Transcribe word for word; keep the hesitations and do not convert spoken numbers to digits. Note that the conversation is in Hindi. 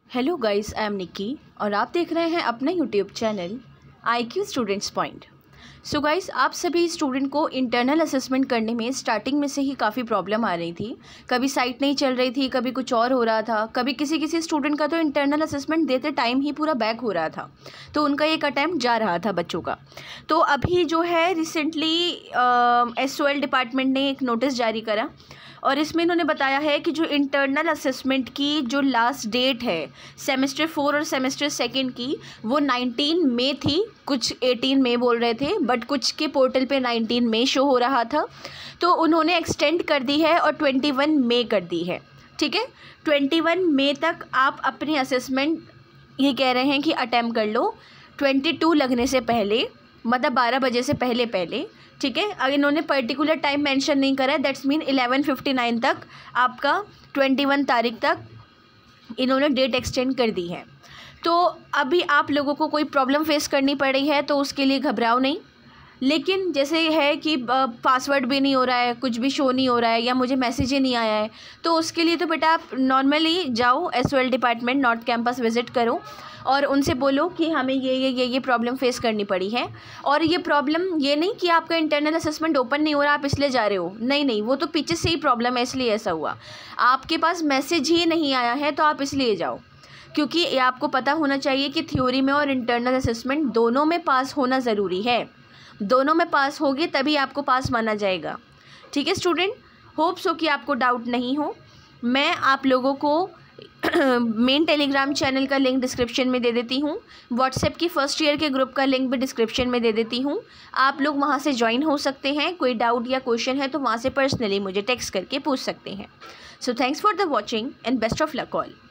Hello guys, I am Nikki और आप देख रहे हैं अपना YouTube channel I Q students point. So guys, आप सभी स्टूडेंट को इंटरनल असेसमेंट करने में स्टार्टिंग में से ही काफ़ी प्रॉब्लम आ रही थी। कभी साइट नहीं चल रही थी, कभी कुछ और हो रहा था, कभी किसी किसी स्टूडेंट का तो इंटरनल असेसमेंट देते टाइम ही पूरा बैक हो रहा था, तो उनका एक अटैम्प्ट जा रहा था बच्चों का। तो अभी जो है recently S O L department ने एक नोटिस जारी करा और इसमें इन्होंने बताया है कि जो इंटरनल असेसमेंट की जो लास्ट डेट है सेमेस्टर फोर और सेमेस्टर सेकंड की, वो नाइनटीन मई थी। कुछ एटीन मई बोल रहे थे, बट कुछ के पोर्टल पे नाइनटीन मई शो हो रहा था, तो उन्होंने एक्सटेंड कर दी है और ट्वेंटी वन मई कर दी है। ठीक है, ट्वेंटी वन मई तक आप अपनी असेसमेंट ये कह रहे हैं कि अटैम्प्ट कर लो, ट्वेंटी टू लगने से पहले, मतलब बारह बजे से पहले पहले। ठीक है, अगर इन्होंने पर्टिकुलर टाइम मेंशन नहीं करा है, that's mean eleven fifty nine तक आपका ट्वेंटी वन तारीख तक इन्होंने डेट एक्सटेंड कर दी है। तो अभी आप लोगों को कोई प्रॉब्लम फेस करनी पड़ रही है तो उसके लिए घबराओ नहीं, लेकिन जैसे है कि पासवर्ड भी नहीं हो रहा है, कुछ भी शो नहीं हो रहा है, या मुझे मैसेज ही नहीं आया है, तो उसके लिए तो बेटा आप नॉर्मली जाओ S O L department north campus visit करो और उनसे बोलो कि हमें ये ये ये ये प्रॉब्लम फेस करनी पड़ी है। और ये प्रॉब्लम ये नहीं कि आपका इंटरनल असेसमेंट ओपन नहीं हो रहा, आप इसलिए जा रहे हो, नहीं नहीं, वो तो पीछे से ही प्रॉब्लम है, इसलिए ऐसा हुआ। आपके पास मैसेज ही नहीं आया है तो आप इसलिए जाओ, क्योंकि ये आपको पता होना चाहिए कि थ्योरी में और इंटरनल असेसमेंट दोनों में पास होना ज़रूरी है। दोनों में पास होगे तभी आपको पास माना जाएगा। ठीक है स्टूडेंट, होप सो कि आपको डाउट नहीं हो। मैं आप लोगों को मेन टेलीग्राम चैनल का लिंक डिस्क्रिप्शन में दे देती हूँ, व्हाट्सएप की फ़र्स्ट ईयर के ग्रुप का लिंक भी डिस्क्रिप्शन में दे देती हूँ। आप लोग वहाँ से ज्वाइन हो सकते हैं। कोई डाउट या क्वेश्चन है तो वहाँ से पर्सनली मुझे टेक्स्ट करके पूछ सकते हैं। So thanks for the watching and best of luck all.